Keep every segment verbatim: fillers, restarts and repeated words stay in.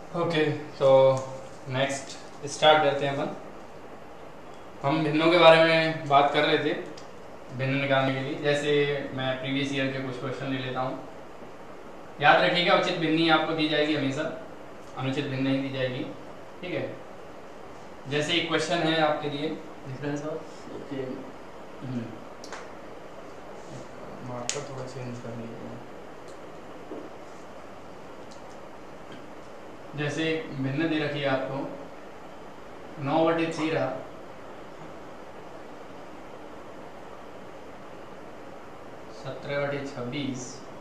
Okay, तो next start करते हैं अपन। हम भिन्नों के बारे में बात कर रहे थे, भिन्न निकालने के लिए। जैसे मैं प्रीवियस ईयर के कुछ क्वेश्चन ले लेता हूँ। याद रखिएगा, उचित भिन्नी आपको दी जाएगी हमेशा, अनुचित भिन्न नहीं दी जाएगी। ठीक है, जैसे एक क्वेश्चन है आपके लिए, डिफरेंस ऑफ ओके मार्कर थोड़ा चेंज कर लीजिए। जैसे भिन्न दे रखी है आपको, नौ बटे तेरह सत्रह बटे छब्बीस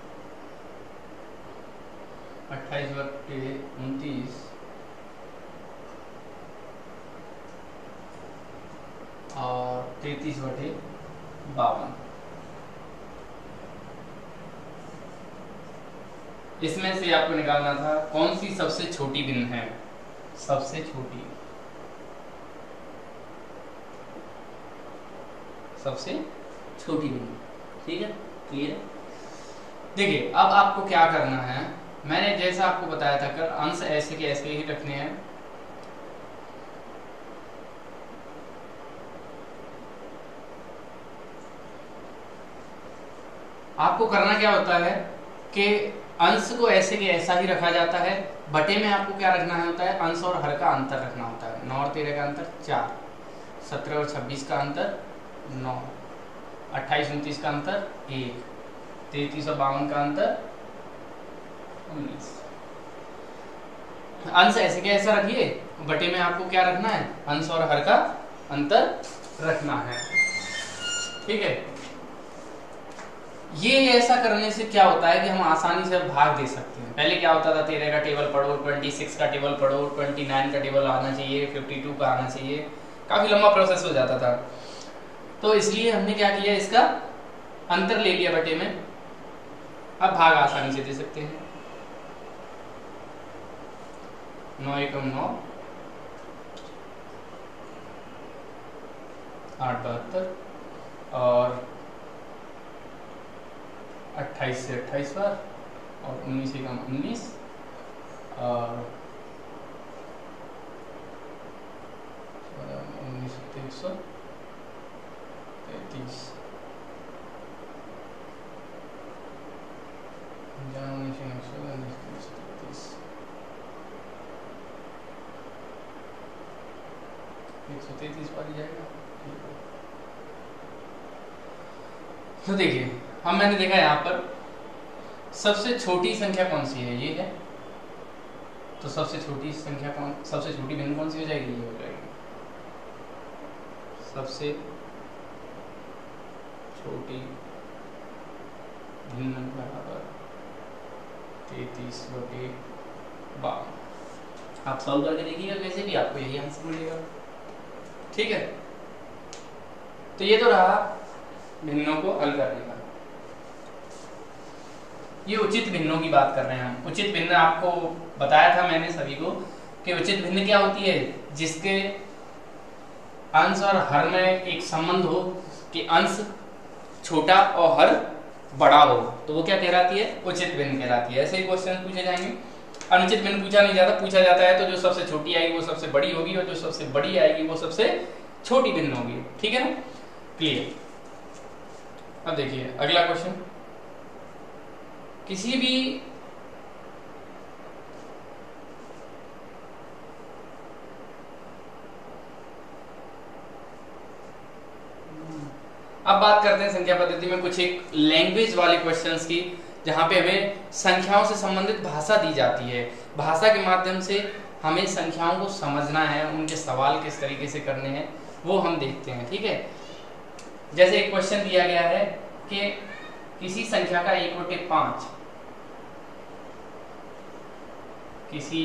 अट्ठाईस बटे उनतीस और तैतीस बटे बावन। इसमें से आपको निकालना था कौन सी सबसे छोटी भिन्न है। सबसे छोटी सबसे छोटी भिन्न, ठीक है, क्लियर है। देखिए, अब आपको क्या करना है, मैंने जैसा आपको बताया था कर अंश ऐसे के ऐसे ही रखने हैं। आपको करना क्या होता है कि अंश को ऐसे के ऐसा ही रखा जाता है। बटे में आपको क्या रखना है होता है, अंश और हर का अंतर रखना होता है। नौ और तेरह का अंतर चार, सत्रह और छब्बीस का अंतर नौ, अट्ठाईस उनतीस का अंतर एक, तैतीस और बावन का अंतर उन्नीस। अंश ऐसे के ऐसा रखिए, बटे में आपको क्या रखना है, अंश और हर का अंतर रखना है। ठीक है, ये ऐसा करने से क्या होता है कि हम आसानी से भाग दे सकते हैं। पहले क्या होता था, तेरह का टेबल पढ़ो, छब्बीस का टेबल पढ़ो, उनतीस का टेबल आना चाहिए, बावन का आना चाहिए, काफी लंबा प्रोसेस हो जाता था। तो इसलिए हमने क्या किया, इसका अंतर ले लिया बटे में। अब भाग आसानी से दे सकते हैं। नौ एकम नौ, आठ बहत्तर और अट्ठाईस से अट्ठाईस बार और उन्नीस एकम उन्नीस और उन्नीस एक सौ तैतीस एक सौ तैतीस बार जाएगा। तो देखिए, हम मैंने देखा यहाँ पर सबसे छोटी संख्या कौन सी है, ये है। तो सबसे छोटी संख्या कौन, सबसे छोटी भिन्न कौन सी हो जाएगी, ये हो जाएगी। सबसे छोटी भिन्न बराबर तैतीस बटे बावन। आप सॉल्व करके देखिएगा, कैसे भी आपको यही आंसर मिलेगा। ठीक है, तो ये तो रहा भिन्नों को हल करने का। ये उचित भिन्नों की बात कर रहे हैं हम। उचित भिन्न आपको बताया था मैंने सभी को कि उचित भिन्न क्या होती है, जिसके अंश और हर में एक संबंध हो कि अंश छोटा और हर बड़ा हो, तो वो क्या कहलाती है, उचित भिन्न कहलाती है। ऐसे ही क्वेश्चन पूछे जाएंगे। अनुचित भिन्न पूछा नहीं जाता, पूछा जाता है तो जो सबसे छोटी आएगी वो सबसे बड़ी होगी और जो सबसे बड़ी आएगी वो सबसे छोटी भिन्न होगी। ठीक है ना, क्लियर। अब देखिए अगला क्वेश्चन, किसी भी अब बात करते हैं संख्या पद्धति में कुछ एक लैंग्वेज वाले क्वेश्चंस की, जहां पे हमें संख्याओं से संबंधित भाषा दी जाती है। भाषा के माध्यम से हमें संख्याओं को समझना है, उनके सवाल किस तरीके से करने हैं वो हम देखते हैं। ठीक है, जैसे एक क्वेश्चन दिया गया है कि किसी संख्या का एक बटे पांच, किसी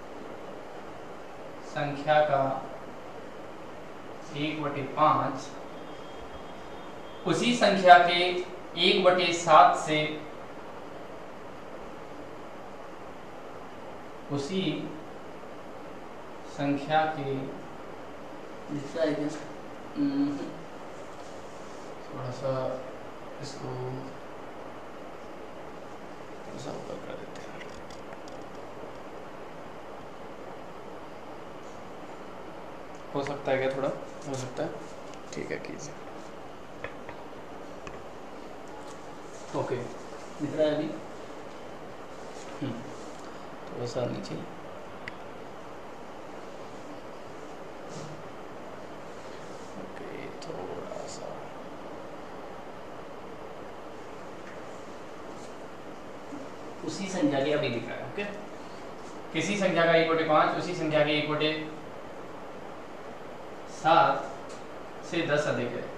संख्या का एक बटे पांच उसी संख्या के एक बटे सात से उसी संख्या के थोड़ा सा इसको ऐसा ऊपर कर देते हैं। हो सकता है क्या, थोड़ा हो सकता है, ठीक है कीजिए। ओके दिख रहा है अभी? थोड़ा सा नीचे, ओके थोड़ा सा, उसी संख्या के अभी दिख रहा है। ओके, किसी संख्या का एक बटे पाँच उसी संख्या के एक बटे सात से दस अधिक है,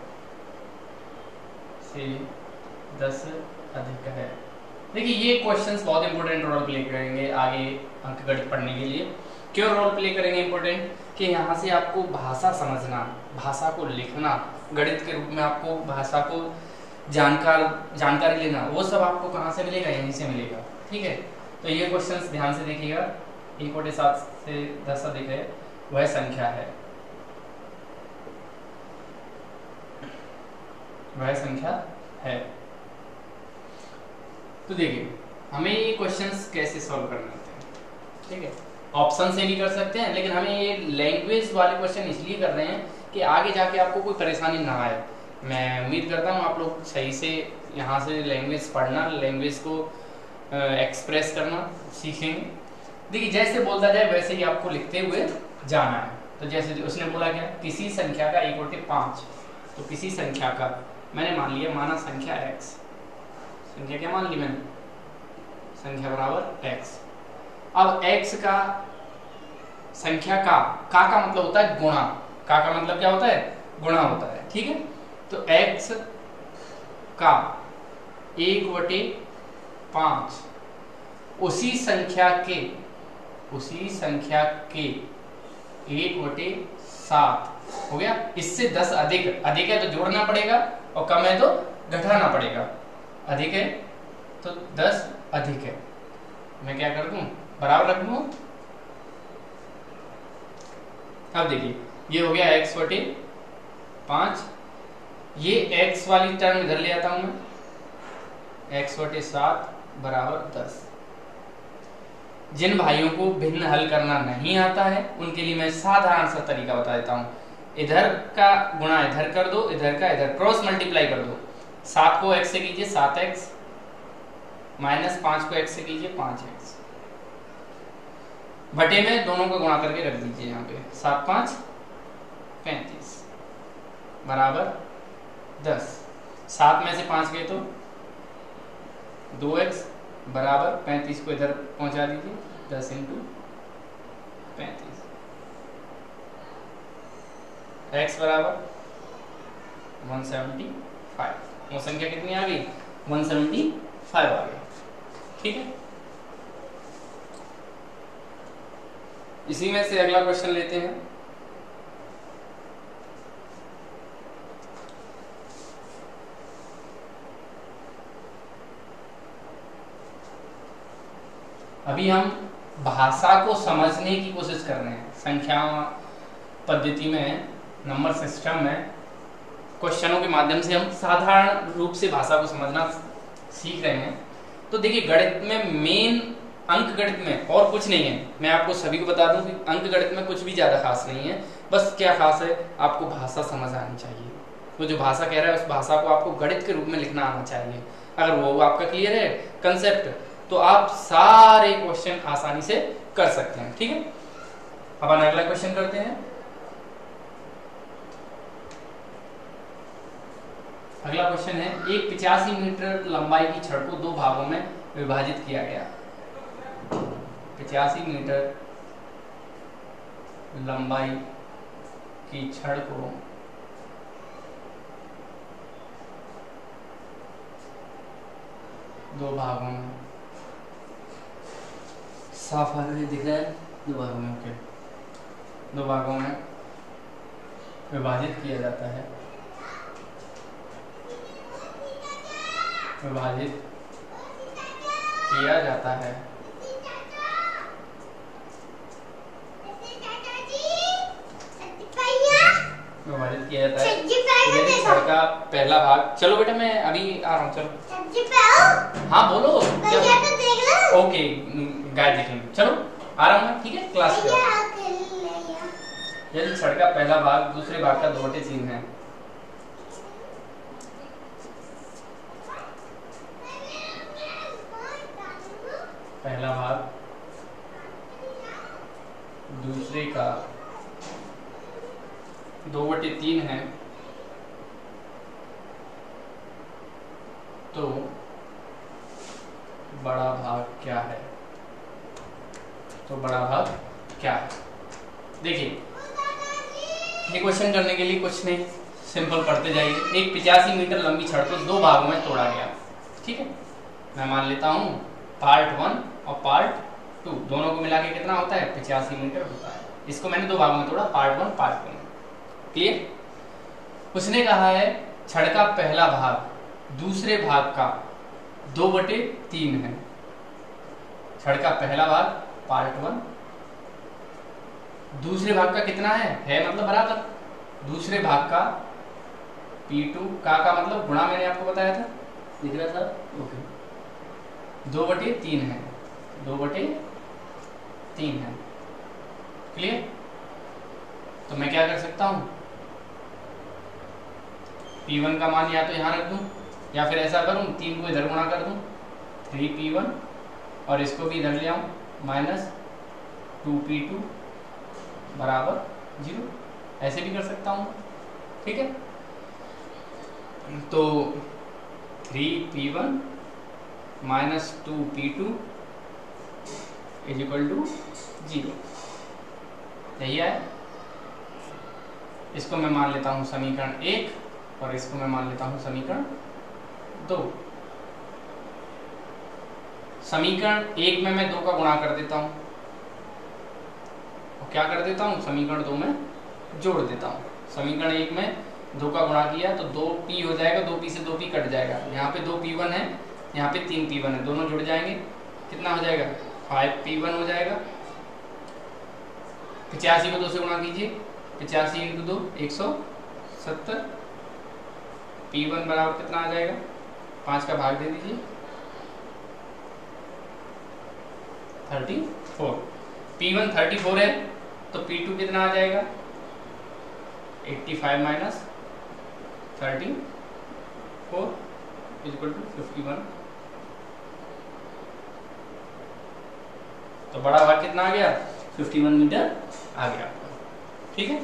से दस अधिक है। देखिए ये क्वेश्चंस बहुत इंपॉर्टेंट रोल प्ले करेंगे आगे अंकगणित पढ़ने के लिए। क्यों रोल प्ले करेंगे इंपॉर्टेंट, कि यहाँ से आपको भाषा समझना, भाषा को लिखना, गणित के रूप में आपको भाषा को जानकार जानकारी लेना, वो सब आपको कहाँ से मिलेगा, यहीं से मिलेगा। ठीक है, तो ये क्वेश्चंस ध्यान से देखिएगा। एक बटे सात से दस अधिक है वह संख्या है, वह संख्या है। तो देखिए हमें ये क्वेश्चंस कैसे सॉल्व करने होते हैं, ठीक है, ऑप्शन से भी कर सकते हैं, लेकिन हमें ये लैंग्वेज वाले क्वेश्चन इसलिए कर रहे हैं कि आगे जाके आपको कोई परेशानी ना आए। मैं उम्मीद करता हूँ आप लोग सही से यहाँ से लैंग्वेज पढ़ना, लैंग्वेज को एक्सप्रेस करना सीखेंगे। देखिए जैसे बोलता जाए वैसे ही आपको लिखते हुए जाना है। तो जैसे उसने बोला क्या, किसी संख्या का एक बटे पाँच, तो किसी संख्या का मैंने मान लिया, माना संख्या x, संख्या क्या मान ली मैंने, संख्या बराबर x। अब x का संख्या का का का मतलब होता है गुणा, का का मतलब क्या होता है, गुणा होता है। ठीक है, तो x का एक बटे पाँच उसी संख्या के उसी संख्या के एक बटे सात हो गया। इससे दस अधिक, अधिक है तो जोड़ना पड़ेगा और कम है तो घटाना पड़ेगा। अधिक है तो दस अधिक है, मैं क्या कर दूं, बराबर रख दूं। अब देखिए ये हो गया x बटे पाँच, ये x वाली टर्म इधर ले आता हूं मैं, x बटे सात बराबर दस। जिन भाइयों को भिन्न हल करना नहीं आता है उनके लिए मैं साधारण सा तरीका बता देता हूं। इधर का गुणा इधर कर दो, इधर का इधर क्रॉस मल्टीप्लाई कर दो। सात को x से कीजिए सात एक्स, माइनस पांच को x से कीजिए पांच एक्स, बटे में दोनों को गुणा करके रख दीजिए यहाँ पे, सात पांच पैंतीस बराबर दस। सात में से पांच गए तो दो एक्स बराबर पैंतीस को इधर पहुंचा दीजिए, दस इंटू पैंतीस, x बराबर वन सेवेंटी फाइव। वो संख्या कितनी आ गई, वन सेवेंटी फाइव आ गई। ठीक है, इसी में से अगला क्वेश्चन लेते हैं। अभी हम भाषा को समझने की कोशिश कर रहे हैं। संख्या पद्धति में, नंबर सिस्टम में क्वेश्चनों के माध्यम से हम साधारण रूप से भाषा को समझना सीख रहे हैं। तो देखिए गणित में मेन, अंक गणित में और कुछ नहीं है। मैं आपको सभी को बता दूं कि अंक गणित में कुछ भी ज्यादा खास नहीं है। बस क्या खास है, आपको भाषा समझ आनी चाहिए। तो जो भाषा कह रहा है उस भाषा को आपको गणित के रूप में लिखना आना चाहिए। अगर वो आपका क्लियर है कंसेप्ट, तो आप सारे क्वेश्चन आसानी से कर सकते हैं। ठीक है, अब अगला क्वेश्चन करते हैं। अगला क्वेश्चन है, एक पिचासी मीटर लंबाई की छड़ को दो भागों में विभाजित किया गया। पिचासी मीटर लंबाई की छड़ को दो भागों में, साफ आ रहा है, दिख रहा है, दो भागों में, ओके, दो भागों में विभाजित किया जाता है, विभाजित किया जाता है। विभाजित किया जाता है। मेरी छड़ का पहला भाग, चलो बेटा मैं अभी आ रहा हूँ, चलो। हाँ बोलो। ओके गाइड देखेंगे, चलो आ रहा हूँ मैं, ठीक है, क्लास पे। यदि छड़ का पहला भाग दूसरे भाग का दो बटे तीन है, पहला भाग दूसरे का दो बटे तीन है, तो बड़ा भाग क्या है? तो बड़ा भाग क्या है? देखिए, ये क्वेश्चन करने के लिए कुछ नहीं, सिंपल पढ़ते जाइए। एक पिचासी मीटर लंबी छड़ को दो भागों में तोड़ा गया, ठीक है। मैं मान लेता हूँ पार्ट वन और पार्ट टू दोनों को मिला के कितना होता है? पिचासी मीटर होता है। इसको मैंने दो भागों में तोड़ा, part one part two. Clear? उसने कहा है छड़ का पहला भाग दूसरे भाग का दो बटे तीन है। छड़ का पहला भाग पार्ट वन, दूसरे भाग का कितना है? है मतलब बराबर, दूसरे भाग का पी टू का का मतलब गुणा, मैंने आपको बताया था, दिख रहा था? ओके। दो बटे तीन है, दो बटे तीन है। क्लियर? तो मैं क्या कर सकता हूं, पी वन का मान या तो यहां रख दूं, या फिर ऐसा करूं तीन को इधर गुणा कर दूं, थ्री पी वन, और इसको भी इधर ले आऊं माइनस टू पी टू बराबर जीरो। ऐसे भी कर सकता हूं, ठीक है। तो three P one minus two P two is equal to zero, यही है। इसको मैं मान लेता हूं समीकरण एक, और इसको मैं मान लेता हूं समीकरण दो। समीकरण एक में मैं दो का गुणा कर देता हूं, और क्या कर देता हूं, समीकरण दो में जोड़ देता हूं। समीकरण एक में दो का गुणा किया तो दो पी हो जाएगा, दो पी से दो पी कट जाएगा, यहाँ पे दो पी वन है, यहाँ पे तीन पी वन है, दोनों जुड़ जाएंगे, कितना हो जाएगा? फाइव पी वन हो जाएगा। पिचासी को दो से गुणा कीजिए, पिचासी इंटू दो एक सौ सत्तर, पी वन बराबर कितना आ जाएगा? पाँच का भाग दे दीजिए, thirty four. P one thirty four है तो पी टू कितना आ जाएगा? Eighty five minus thirty four is equal to fifty one. तो बड़ा भाग कितना आ गया? फिफ्टी वन मीटर आ गया, ठीक है।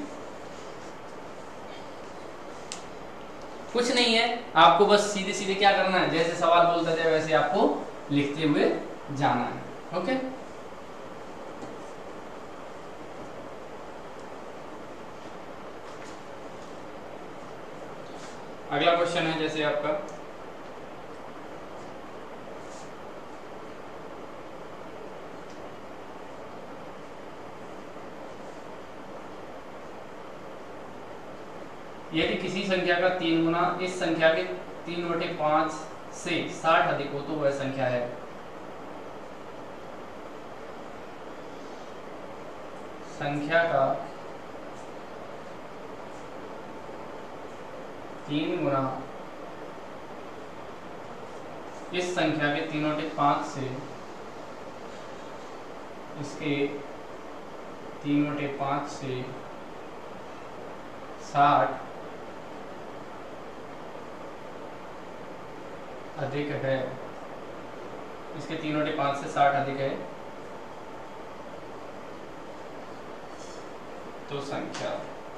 कुछ नहीं है, आपको बस सीधे सीधे क्या करना है, जैसे सवाल बोलता जाए वैसे आपको लिखते हुए जाना है। ओके, अगला क्वेश्चन है जैसे आपका यदि किसी संख्या का तीन गुना इस संख्या के तीन बटे पांच से साठ अधिक हो तो वह संख्या है। संख्या का तीन गुना इस संख्या के तीन बटे पांच से इसके तीन बटे पांच से साठ अधिक है, इसके तीन बटे पांच से साठ अधिक है तो संख्या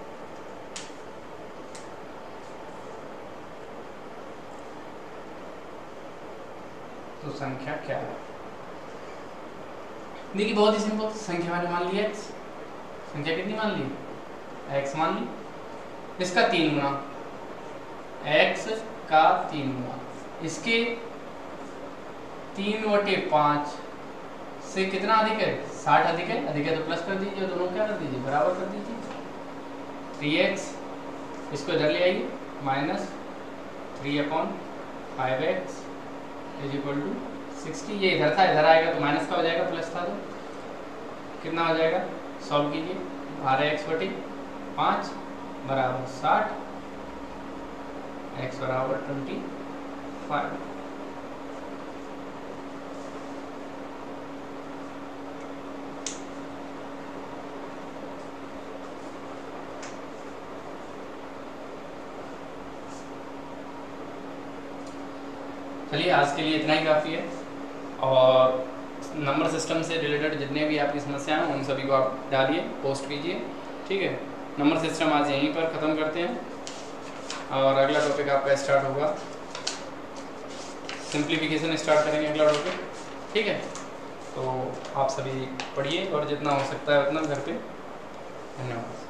तो संख्या क्या है? देखिए बहुत ही सिंपल, संख्या मैंने मान ली x, संख्या कितनी मान ली? x मान ली, इसका तीन गुना, x का तीन गुना, इसके तीन बटे पांच से कितना अधिक है? साठ अधिक है, अधिक है तो प्लस कर दीजिए, दोनों क्या कर दीजिए? बराबर कर दीजिए। थ्री एक्स, इसको इधर ले आइए, minus three upon five X is equal to sixty. ये इधर था, इधर आएगा तो माइनस का हो जाएगा, प्लस था तो कितना हो जाएगा? सॉल्व कीजिए, बारह एक्स बटे पाँच बराबर साठ, एक्स बराबर ट्वेंटी फाइव। चलिए आज के लिए इतना ही काफ़ी है, और नंबर सिस्टम से रिलेटेड जितने भी आपकी समस्याएं हैं उन सभी को आप डालिए, पोस्ट कीजिए, ठीक है। नंबर सिस्टम आज यहीं पर ख़त्म करते हैं और अगला टॉपिक आपका स्टार्ट होगा, सिंप्लीफिकेशन स्टार्ट करेंगे अगला टॉपिक, ठीक है। तो आप सभी पढ़िए और जितना हो सकता है उतना घर पे। धन्यवाद।